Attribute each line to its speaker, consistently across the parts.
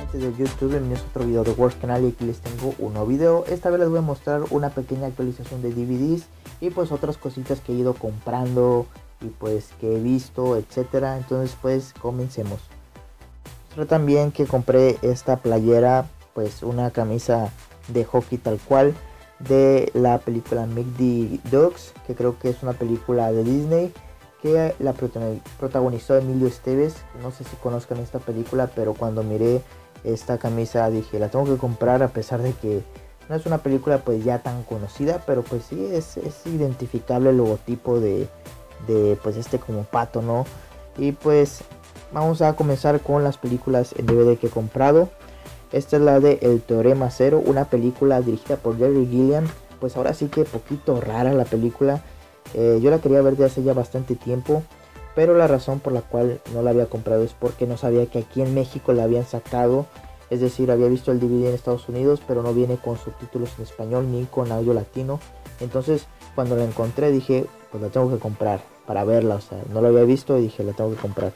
Speaker 1: De YouTube, bienvenidos a otro video de Works Canal y aquí les tengo un nuevo video. Esta vez les voy a mostrar una pequeña actualización de DVDs y pues otras cositas que he ido comprando y pues que he visto, etcétera. Entonces pues comencemos. Pero también que compré esta playera, pues una camisa de hockey tal cual de la película Mighty Ducks, que creo que es una película de Disney que la protagonizó Emilio Estevez. No sé si conozcan esta película, pero cuando miré esta camisa dije la tengo que comprar, a pesar de que no es una película pues ya tan conocida, pero pues sí es identificable el logotipo de pues este como pato, ¿no? Y pues vamos a comenzar con las películas en DVD que he comprado. Esta es la de El Teorema Cero, una película dirigida por Terry Gilliam. Pues ahora sí que poquito rara la película. Yo la quería ver de hace ya bastante tiempo, pero la razón por la cual no la había comprado es porque no sabía que aquí en México la habían sacado. Es decir, había visto el DVD en Estados Unidos, pero no viene con subtítulos en español ni con audio latino. Entonces cuando la encontré dije, pues la tengo que comprar para verla. O sea, no la había visto y dije, la tengo que comprar.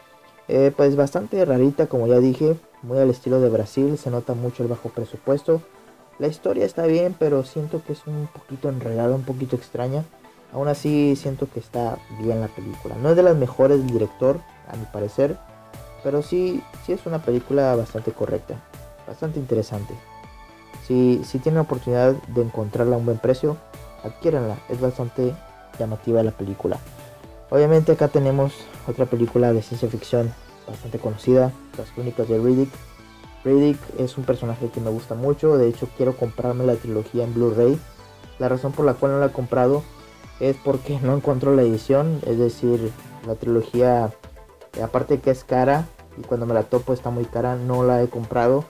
Speaker 1: Pues bastante rarita, como ya dije, muy al estilo de Brasil. Se nota mucho el bajo presupuesto. La historia está bien, pero siento que es un poquito enredada, un poquito extraña. Aún así siento que está bien la película. No es de las mejores del director, a mi parecer, pero sí es una película bastante correcta, bastante interesante. Si tienen la oportunidad de encontrarla a un buen precio, adquiéranla. Es bastante llamativa la película. Obviamente acá tenemos otra película de ciencia ficción bastante conocida, Las Crónicas de Riddick. Riddick es un personaje que me gusta mucho. De hecho quiero comprarme la trilogía en Blu-ray. La razón por la cual no la he comprado es porque no encuentro la edición. Es decir, la trilogía, aparte que es cara y cuando me la topo está muy cara, no la he comprado.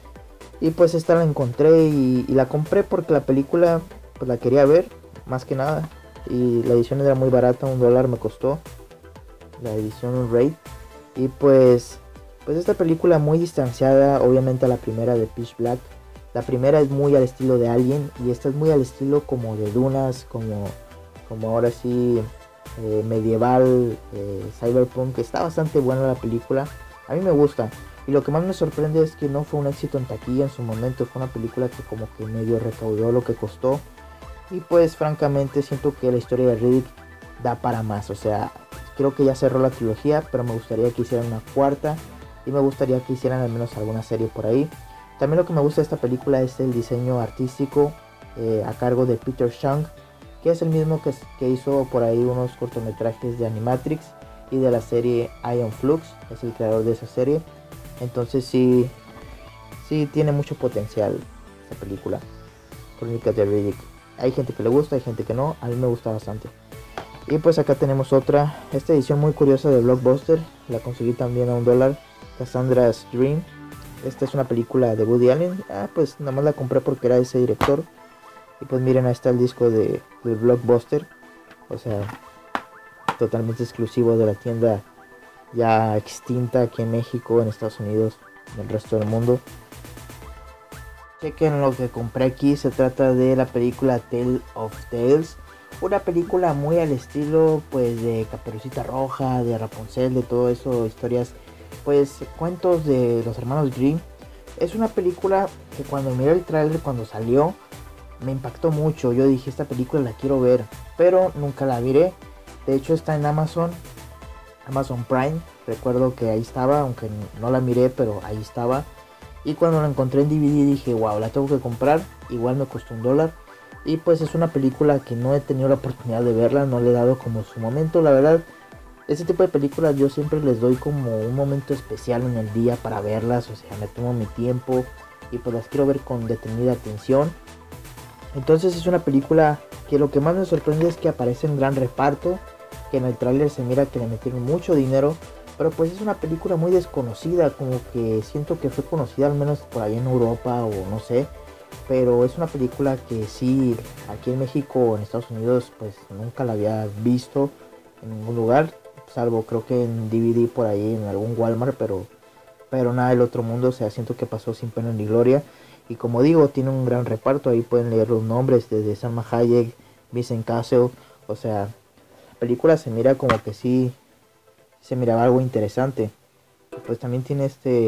Speaker 1: Y pues esta la encontré y la compré porque la película pues la quería ver, más que nada. Y la edición era muy barata, $1 me costó la edición Raid. Y pues esta película muy distanciada obviamente a la primera de Pitch Black. La primera es muy al estilo de Alien y esta es muy al estilo como de Dunas, como ahora sí medieval, cyberpunk. Está bastante buena la película, a mí me gusta. Y lo que más me sorprende es que no fue un éxito en taquilla en su momento. Fue una película que como que medio recaudó lo que costó. Y pues francamente siento que la historia de Riddick da para más. O sea, creo que ya cerró la trilogía, pero me gustaría que hicieran una cuarta. Y me gustaría que hicieran al menos alguna serie por ahí. También lo que me gusta de esta película es el diseño artístico a cargo de Peter Chung, que es el mismo que hizo por ahí unos cortometrajes de Animatrix y de la serie Ion Flux. Es el creador de esa serie. Entonces sí tiene mucho potencial esta película, Crónicas de Riddick. Hay gente que le gusta, hay gente que no. A mí me gusta bastante. Y pues acá tenemos esta edición muy curiosa de Blockbuster. La conseguí también a $1. Cassandra's Dream. Esta es una película de Woody Allen. Pues nada más la compré porque era ese director. Y pues miren, ahí está el disco de Blockbuster. O sea, totalmente exclusivo de la tienda ya extinta aquí en México, en Estados Unidos, en el resto del mundo. Chequen lo que compré aquí. Se trata de la película Tale of Tales. Una película muy al estilo pues de Caperucita Roja, de Rapunzel, de todo eso. Historias, pues cuentos de los hermanos Grimm. Es una película que cuando miré el trailer, cuando salió, me impactó mucho. Yo dije, esta película la quiero ver, pero nunca la miré. De hecho está en Amazon Prime. Recuerdo que ahí estaba, aunque no la miré, pero ahí estaba. Y cuando la encontré en DVD dije, wow, la tengo que comprar. Igual me costó $1. Y pues es una película que no he tenido la oportunidad de verla, no le he dado como su momento. La verdad, este tipo de películas yo siempre les doy como un momento especial en el día para verlas. O sea, me tomo mi tiempo y pues las quiero ver con detenida atención. Entonces es una película que lo que más me sorprende es que aparece en gran reparto, que en el tráiler se mira que le metieron mucho dinero, pero pues es una película muy desconocida, como que siento que fue conocida al menos por ahí en Europa o no sé, pero es una película que sí, aquí en México o en Estados Unidos pues nunca la había visto en ningún lugar, salvo creo que en DVD por ahí en algún Walmart, pero nada del otro mundo. O sea, siento que pasó sin pena ni gloria. Y como digo, tiene un gran reparto. Ahí pueden leer los nombres desde Salma Hayek, Vincent Cassel. O sea, la película se mira como que sí se miraba algo interesante. Pues también tiene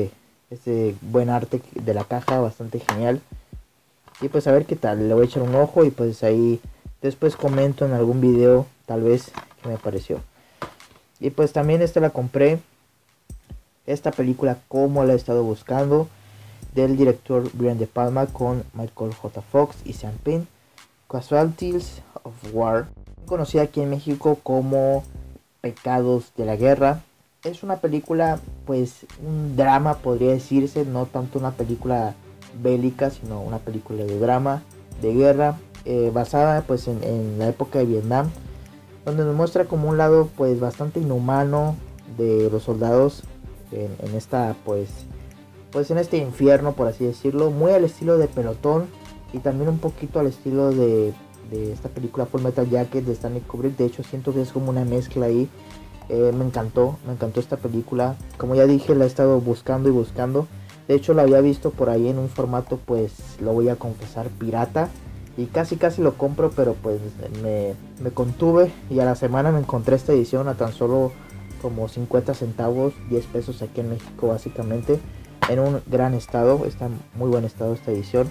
Speaker 1: este buen arte de la caja, bastante genial. Y pues a ver qué tal, le voy a echar un ojo y pues ahí después comento en algún video tal vez qué me pareció. Y pues también la compré, esta película como la he estado buscando, del director Brian De Palma con Michael J. Fox y Sean Penn, Casualties of War, conocida aquí en México como Pecados de la Guerra. Es una película, pues un drama podría decirse, no tanto una película bélica, sino una película de drama, de guerra, basada pues en la época de Vietnam, donde nos muestra como un lado pues bastante inhumano de los soldados en esta pues en este infierno, por así decirlo, muy al estilo de Pelotón y también un poquito al estilo de esta película Full Metal Jacket de Stanley Kubrick. De hecho siento que es como una mezcla ahí. Me encantó esta película. Como ya dije, la he estado buscando y buscando. De hecho la había visto por ahí en un formato, pues lo voy a confesar, pirata. Y casi lo compro, pero pues me contuve. Y a la semana me encontré esta edición a tan solo como 50 centavos, 10 pesos aquí en México básicamente. En un gran estado, está en muy buen estado esta edición.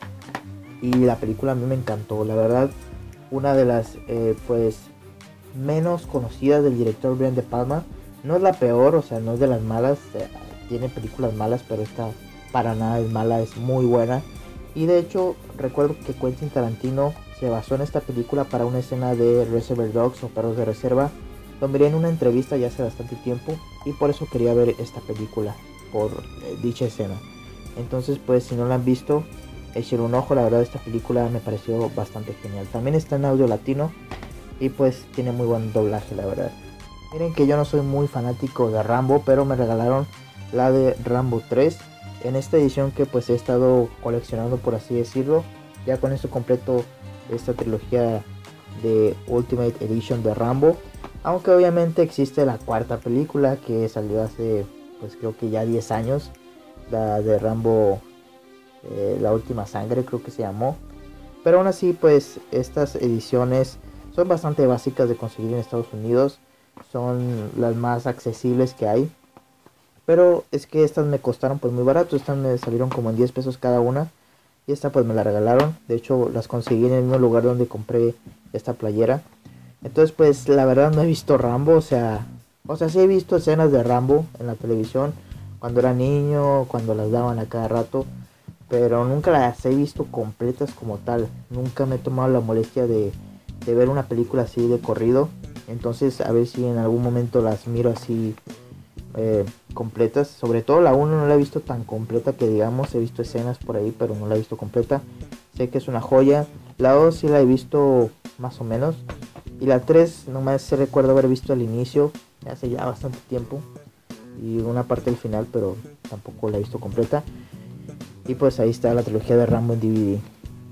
Speaker 1: Y la película a mí me encantó, la verdad. Una de las pues menos conocidas del director Brian De Palma. No es la peor, o sea, no es de las malas. Tiene películas malas, pero esta para nada es mala, es muy buena. Y de hecho recuerdo que Quentin Tarantino se basó en esta película para una escena de Reservoir Dogs o Perros de Reserva. Lo miré en una entrevista ya hace bastante tiempo y por eso quería ver esta película, por dicha escena. Entonces pues si no la han visto, echen un ojo. La verdad esta película me pareció bastante genial. También está en audio latino y pues tiene muy buen doblaje, la verdad. Miren que yo no soy muy fanático de Rambo, pero me regalaron la de Rambo 3 en esta edición que pues he estado coleccionando, por así decirlo. Ya con esto completo esta trilogía de Ultimate Edition de Rambo, aunque obviamente existe la cuarta película que salió hace pues creo que ya 10 años, la de Rambo, La Última Sangre creo que se llamó. Pero aún así pues estas ediciones son bastante básicas de conseguir en Estados Unidos, son las más accesibles que hay. Pero es que estas me costaron pues muy barato, estas me salieron como en 10 pesos cada una. Y esta pues me la regalaron, de hecho las conseguí en el mismo lugar donde compré esta playera. Entonces pues la verdad no he visto Rambo, o sea sí he visto escenas de Rambo en la televisión cuando era niño, cuando las daban a cada rato, pero nunca las he visto completas como tal. Nunca me he tomado la molestia de ver una película así de corrido. Entonces a ver si en algún momento las miro así completas. Sobre todo la 1 no la he visto tan completa que digamos, he visto escenas por ahí pero no la he visto completa. Sé que es una joya. La 2 sí la he visto más o menos. Y la 3 nomás se recuerdo haber visto al inicio, hace ya bastante tiempo, y una parte del final, pero tampoco la he visto completa. Y pues ahí está la trilogía de Rambo en DVD.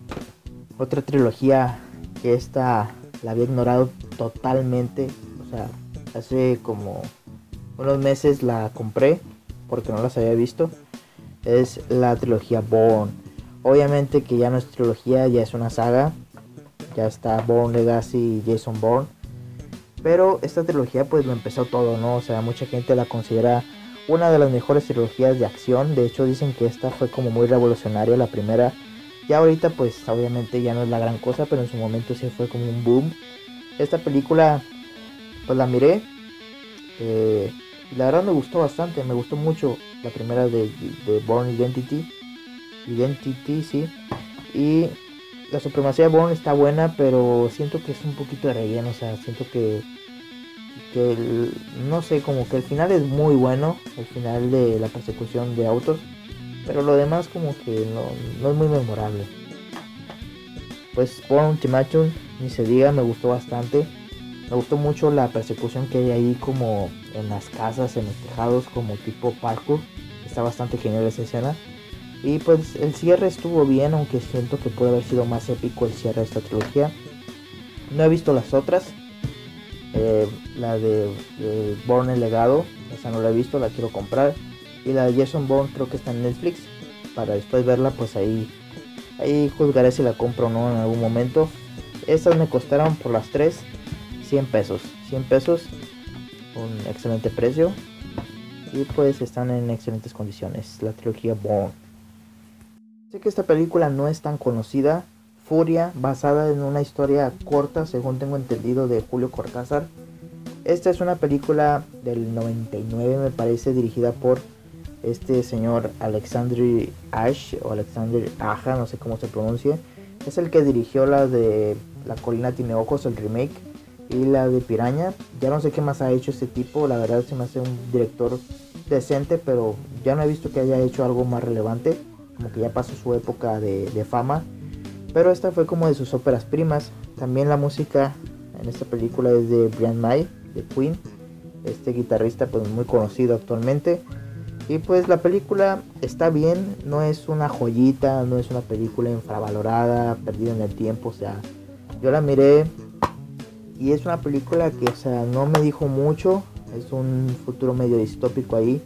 Speaker 1: Otra trilogía que esta la había ignorado totalmente, o sea, hace como unos meses la compré porque no las había visto, es la trilogía Bourne. Obviamente que ya no es trilogía, ya es una saga. Ya está Bourne Legacy y Jason Bourne. Pero esta trilogía pues lo empezó todo, ¿no? O sea, mucha gente la considera una de las mejores trilogías de acción. De hecho dicen que esta fue como muy revolucionaria, la primera. Ya ahorita pues obviamente ya no es la gran cosa, pero en su momento sí fue como un boom. Esta película pues la miré. La verdad me gustó bastante, me gustó mucho la primera de Bourne Identity. Identity, sí. Y la supremacía de Bourne está buena, pero siento que es un poquito de relleno. O sea, siento que no sé, como que el final es muy bueno, el final de la persecución de autos, pero lo demás como que no es muy memorable. Pues Bourne Ultimatum, ni se diga, me gustó bastante. Me gustó mucho la persecución que hay ahí como en las casas, en los tejados, como tipo parkour. Está bastante genial esa escena. Y pues el cierre estuvo bien, aunque siento que puede haber sido más épico el cierre de esta trilogía. No he visto las otras. La de Bourne el Legado, esa no la he visto, la quiero comprar. Y la de Jason Bourne creo que está en Netflix. Para después verla, pues ahí juzgaré si la compro o no en algún momento. Estas me costaron por las 3 100 pesos. 100 pesos, un excelente precio. y pues están en excelentes condiciones, la trilogía Bourne. Sé que esta película no es tan conocida, Furia, basada en una historia corta, según tengo entendido, de Julio Cortázar. Esta es una película del 99, me parece, dirigida por este señor Alexandre Ash, o Alexander Aja, no sé cómo se pronuncia. Es el que dirigió la de La colina tiene ojos, el remake, y la de Piraña. Ya no sé qué más ha hecho este tipo, la verdad se me hace un director decente, pero ya no he visto que haya hecho algo más relevante, como que ya pasó su época de fama. Pero esta fue como de sus óperas primas. También la música en esta película es de Brian May, de Queen, este guitarrista pues muy conocido actualmente. Y pues la película está bien, no es una joyita, no es una película infravalorada, perdida en el tiempo, o sea, yo la miré y es una película que, o sea, no me dijo mucho, es un futuro medio distópico ahí,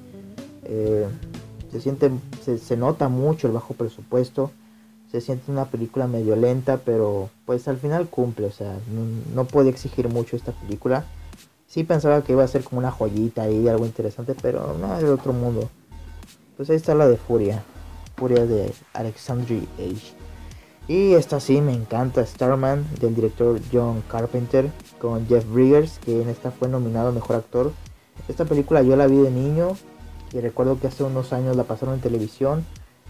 Speaker 1: se nota mucho el bajo presupuesto, se siente una película medio lenta, pero pues al final cumple, o sea, no puede exigir mucho esta película. Sí pensaba que iba a ser como una joyita ahí, algo interesante, pero no, es de otro mundo. Pues ahí está la de Furia, Furia de Alexandre Age. Y esta sí me encanta, Starman, del director John Carpenter, con Jeff Bridges, que en esta fue nominado a Mejor Actor. Esta película yo la vi de niño y recuerdo que hace unos años la pasaron en televisión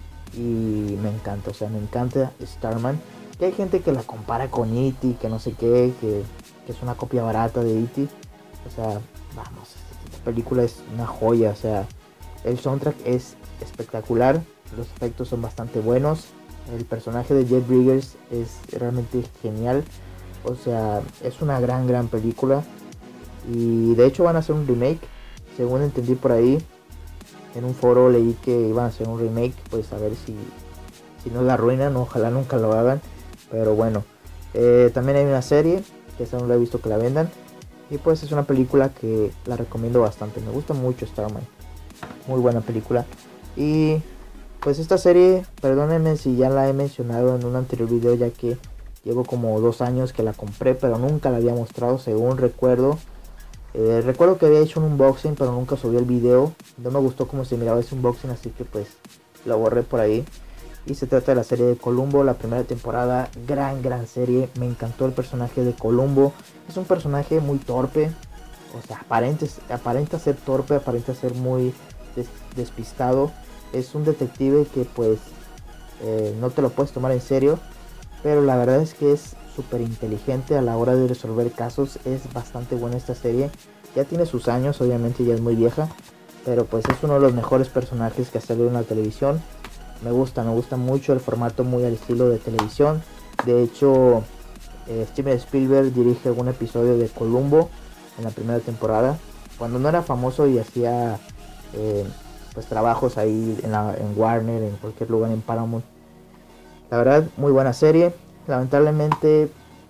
Speaker 1: y me encanta, o sea, me encanta Starman. Que hay gente que la compara con E.T., que no sé qué, que es una copia barata de E.T. O sea, vamos, esta película es una joya, o sea, el soundtrack es espectacular, los efectos son bastante buenos, el personaje de Jeff Bridges es realmente genial, o sea, es una gran película y de hecho van a hacer un remake, según entendí por ahí, en un foro leí que iban a hacer un remake, pues a ver si no la arruinan, ojalá nunca lo hagan, pero bueno, también hay una serie, que esa no la he visto que la vendan, y pues es una película que la recomiendo bastante, me gusta mucho Starman, muy buena película. Y pues esta serie, perdónenme si ya la he mencionado en un anterior video, ya que llevo como 2 años que la compré, pero nunca la había mostrado, según recuerdo. Recuerdo que había hecho un unboxing, pero nunca subí el video. No me gustó cómo se miraba ese unboxing, así que pues lo borré por ahí. Y se trata de la serie de Columbo, la primera temporada, gran serie. Me encantó el personaje de Columbo. Es un personaje muy torpe, o sea, aparenta ser torpe, aparenta ser muy despistado. Es un detective que pues no te lo puedes tomar en serio, pero la verdad es que es súper inteligente a la hora de resolver casos. Es bastante buena esta serie, ya tiene sus años, obviamente ya es muy vieja, pero pues es uno de los mejores personajes que ha salido en la televisión. Me gusta mucho el formato, muy al estilo de televisión. De hecho, Steven Spielberg dirige un episodio de Columbo en la primera temporada, cuando no era famoso y hacía pues trabajos ahí en Warner, en cualquier lugar, en Paramount. La verdad, muy buena serie. Lamentablemente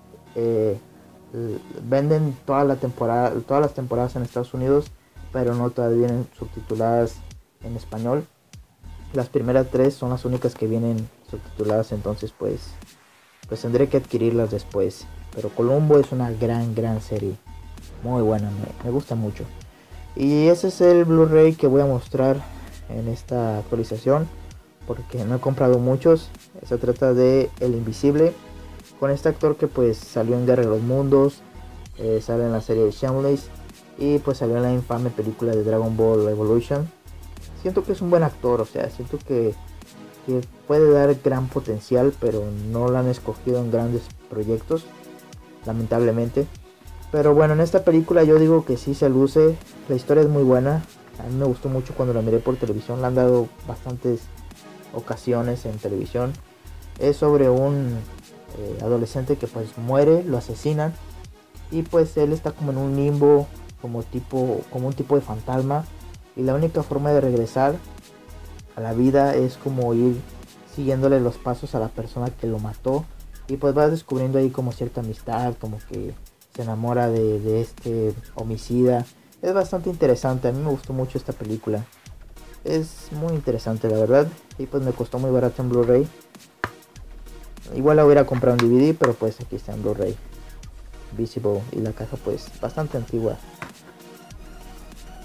Speaker 1: venden toda la temporada, todas las temporadas en Estados Unidos, pero no todas vienen subtituladas en español. Las primeras 3 son las únicas que vienen subtituladas, entonces pues tendré que adquirirlas después. Pero Columbo es una gran serie, muy buena, me gusta mucho. Y ese es el Blu-ray que voy a mostrar en esta actualización, porque no he comprado muchos. Se trata de El Invisible, con este actor que pues salió en Guerra de los Mundos, sale en la serie de Shameless y pues salió en la infame película de Dragon Ball Evolution. Siento que es un buen actor, o sea, siento que puede dar gran potencial, pero no lo han escogido en grandes proyectos, lamentablemente. Pero bueno, en esta película yo digo que sí se luce, la historia es muy buena. A mí me gustó mucho cuando la miré por televisión, la han dado bastantes ocasiones en televisión. Es sobre un adolescente que pues muere, lo asesinan y pues él está como en un limbo, como un tipo de fantasma, y la única forma de regresar a la vida es como ir siguiéndole los pasos a la persona que lo mató, y pues vas descubriendo ahí como cierta amistad, como que se enamora de este homicida. Es bastante interesante, a mí me gustó mucho esta película, es muy interesante la verdad, y pues me costó muy barato en Blu-ray. Igual la hubiera comprado en DVD, pero pues aquí está en Blu-ray Visible, y la caja pues bastante antigua.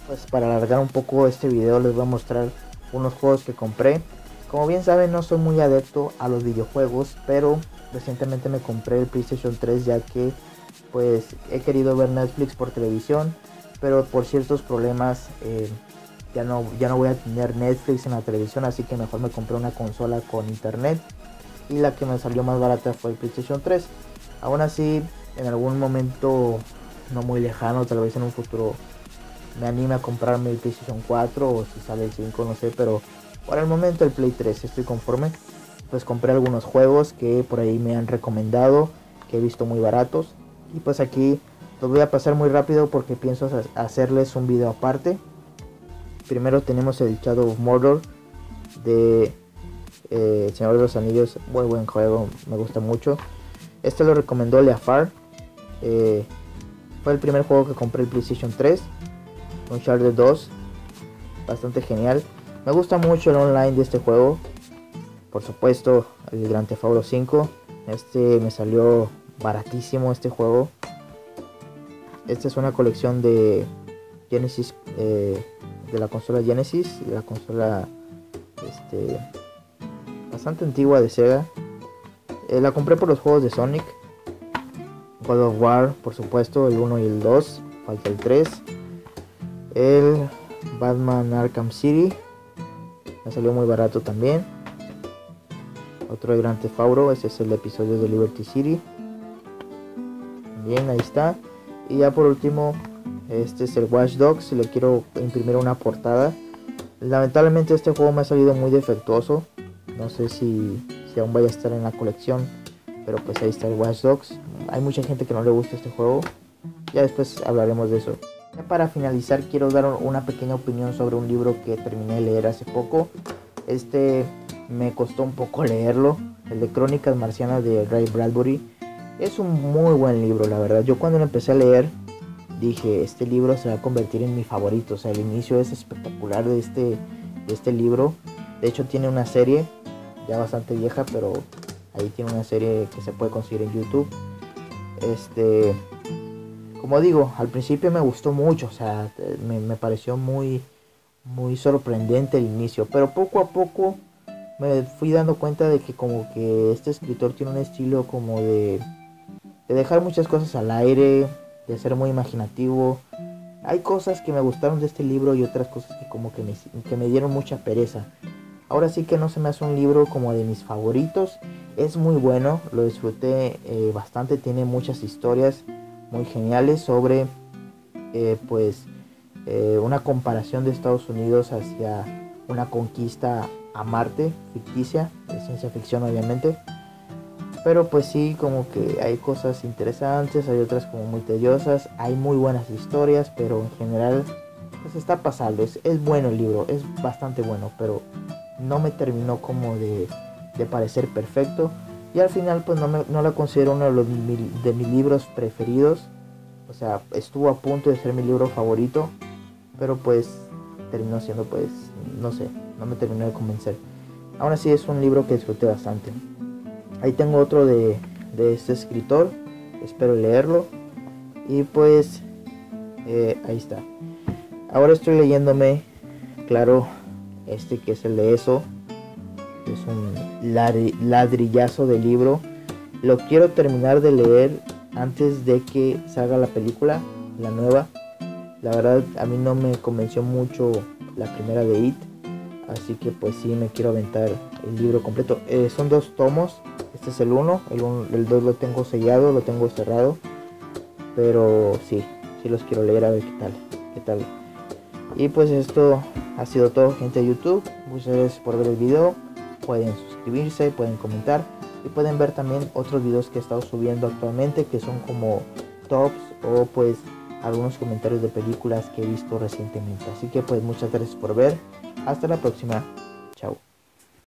Speaker 1: Pues para alargar un poco este video les voy a mostrar unos juegos que compré. Como bien saben, no soy muy adepto a los videojuegos, pero recientemente me compré el PlayStation 3 ya que pues he querido ver Netflix por televisión, pero por ciertos problemas ya no voy a tener Netflix en la televisión, así que mejor me compré una consola con internet y la que me salió más barata fue el PlayStation 3. Aún así, en algún momento no muy lejano, tal vez en un futuro, me anime a comprarme el PlayStation 4 o si sale el 5, no sé, pero por el momento el Play 3 estoy conforme. Pues compré algunos juegos que por ahí me han recomendado, que he visto muy baratos, y pues aquí los voy a pasar muy rápido porque pienso hacerles un video aparte. Primero tenemos el Shadow of Mordor de Señor de los Anillos, muy buen juego, me gusta mucho. Este lo recomendó Leafar. Fue el primer juego que compré el PlayStation 3. Uncharted 2, bastante genial. Me gusta mucho el online de este juego. Por supuesto, el Grand Theft Auto 5. Este me salió baratísimo este juego. Esta es una colección de Genesis, de la consola Genesis, de la consola bastante antigua de Sega. La compré por los juegos de Sonic. God of War, por supuesto, el 1 y el 2. Falta el 3. El Batman Arkham City. Me salió muy barato también. Otro de Grand Theft Auto. Este es el episodio de Liberty City. Bien, ahí está. Y ya por último, este es el Watch Dogs. Le quiero imprimir una portada. Lamentablemente este juego me ha salido muy defectuoso. No sé si aún vaya a estar en la colección, pero pues ahí está el Watch Dogs. Hay mucha gente que no le gusta este juego. Ya después hablaremos de eso. Ya para finalizar, quiero dar una pequeña opinión sobre un libro que terminé de leer hace poco. Este me costó un poco leerlo, el de Crónicas Marcianas de Ray Bradbury. Es un muy buen libro, la verdad. Yo cuando lo empecé a leer dije, este libro se va a convertir en mi favorito. O sea, el inicio es espectacular de este libro. De hecho tiene una serie ya bastante vieja, pero ahí tiene una serie que se puede conseguir en YouTube. Como digo, al principio me gustó mucho, o sea, me pareció muy sorprendente el inicio, pero poco a poco me fui dando cuenta de que como que este escritor tiene un estilo como de dejar muchas cosas al aire, de ser muy imaginativo. Hay cosas que me gustaron de este libro y otras cosas que como que me dieron mucha pereza. Ahora sí que no se me hace un libro como de mis favoritos. Es muy bueno, lo disfruté bastante, tiene muchas historias muy geniales sobre una comparación de Estados Unidos hacia una conquista a Marte ficticia, de ciencia ficción obviamente, pero pues sí, como que hay cosas interesantes, hay otras como muy tediosas, hay muy buenas historias, pero en general pues está pasando, es bueno el libro, es bastante bueno, pero no me terminó como de parecer perfecto. Y al final pues no lo considero uno de mis libros preferidos. O sea, estuvo a punto de ser mi libro favorito, pero pues terminó siendo pues, no sé, no me terminó de convencer. Aún así es un libro que disfruté bastante. Ahí tengo otro de este escritor, espero leerlo. Y pues ahí está. Ahora estoy leyéndome, claro, este que es el de Eso. Es un ladrillazo de libro. Lo quiero terminar de leer antes de que salga la película, la nueva. La verdad a mí no me convenció mucho la primera de It, así que pues sí me quiero aventar el libro completo. Son 2 tomos. Este es el 1, el 2 lo tengo sellado, lo tengo cerrado, pero sí los quiero leer a ver qué tal. Y pues esto ha sido todo, gente de YouTube. Muchas gracias por ver el video. Pueden suscribirse, pueden comentar y pueden ver también otros videos que he estado subiendo actualmente, que son como tops o pues algunos comentarios de películas que he visto recientemente. Así que pues muchas gracias por ver. Hasta la próxima. Chao.